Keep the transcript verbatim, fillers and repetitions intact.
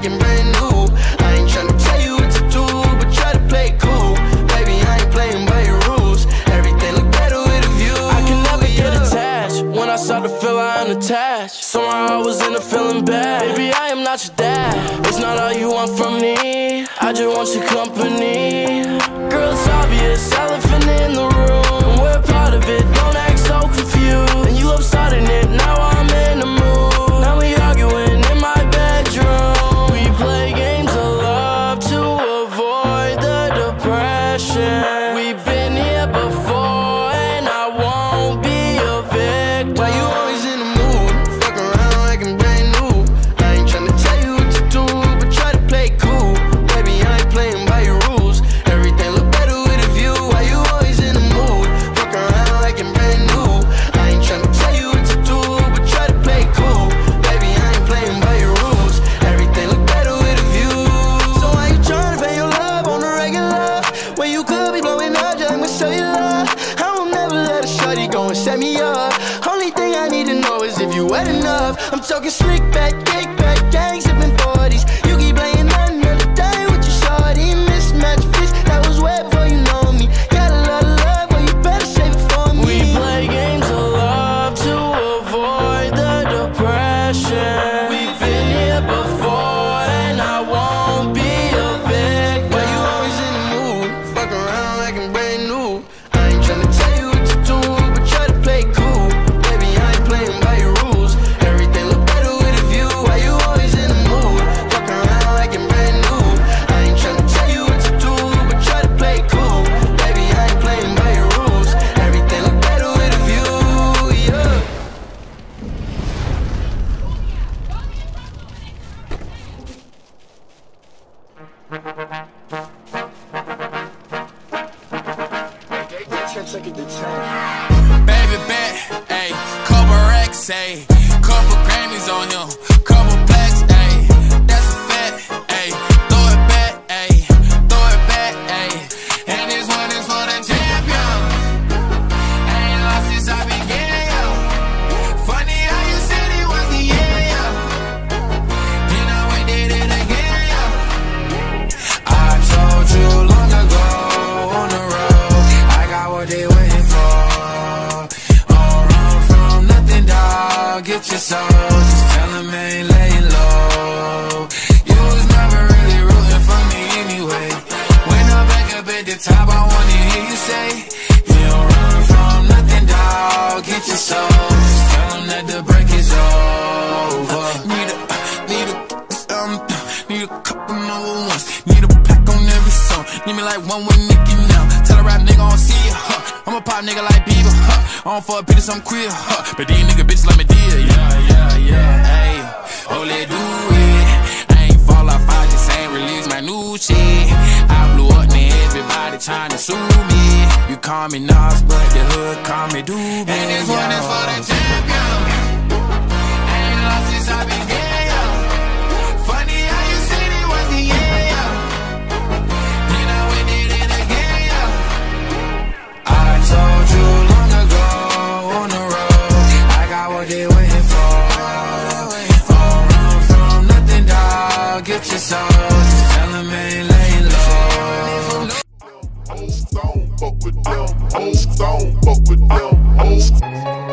like I'm brand new. I ain't tryna tell you what to do, but try to play it cool. Baby, I ain't playing by your rules. Everything look better with a view. I can never get attached. When I start to feel I unattached, somehow I was in a feeling bad. Baby, I am not your dad. It's not all you want from me. I just want your company. Girl, it's obvious, elephant in the room. We're part of it, don't act so confused. And you love starting it, now I'm in the mood. Now we arguing in my bedroom. We play games of love to avoid the depression. We've been here before and I won't be a victim. Why you always in the mood? Fuck around like I'm brand new. I ain't tryna tell you what to do, but try to play it cool. Baby, I ain't playing by your rules. Everything look better with a view. Why you always in the mood? Fuck around like I'm brand new. I ain't tryna tell you what to do, but try to play it cool. Baby, I ain't playing by your rules. Everything look better with a view. So why you tryna pay your love on the regular when you could be blowing up just with cellular? I will never let a shorty go and set me up. Only thing I need to know is if you wet enough. I'm talking slick back, kick back, gang sipping forties. You keep playing another day with your shorty. Mismatch fish that was wet before you know me. Got a lot of love, but you better save it for me. We play games of love to avoid the depression. We've been here before and I won't be a victim. Why you always in the mood? Fuck around like I'm brand new. I ain't tryna tell you what to do, but try to play it cool. Baby, I ain't playing by your rules. Everything look better with a view. Why you always in the mood? Fuck around like I'm brand new. I ain't tryna tell you what to do, but try to play it cool. Baby, I ain't playing by your rules. Everything look better with a view, yeah. Baby bet, ayy, couple racks, ayy, couple Grammys on him, couple plaques, ayy, that's a fact, ayy, throw it back, ayy, throw it back, ayy, and this one is for the champion. Ain't lost since I began, yo. Funny how you said it was the year, yo. Then I went did it again, yo. I told you long ago on the road, I got what they waiting for. Don't run from nothing, dog. Get your soul. Just tell them ain't laying low. You was never really rooting for me anyway. When I'm back up at the top, I wanna hear you say, you don't run from nothing, dog. Get your soul. Just tell them that the break is over. Need a, need a, um, need a couple number ones. Need a pack on every song. Need me like one with Nicki now. Tell a rap nigga I don't see it, huh? I'm a pop nigga like Bieber, huh? I don't fuck bitches, I'm queer, huh? But these nigga bitches like me dear, yeah, yeah, yeah, ayy. Oh, let do it. I ain't fall off, I just ain't release my new shit. I blew up, man, everybody tryna sue me. You call me Nas, but the hood call me Doobie. And this one is for the champion. Ain't lost since I began, yo. Funny how you said it was the year, yo. Then I went did it again, yo. I told you long ago on the road, I got what they waiting for. Don't run from nothing, dog. Get your soul. Just tell them ain't laying low. Old stone, fuck with them. Old stone, fuck with them. Old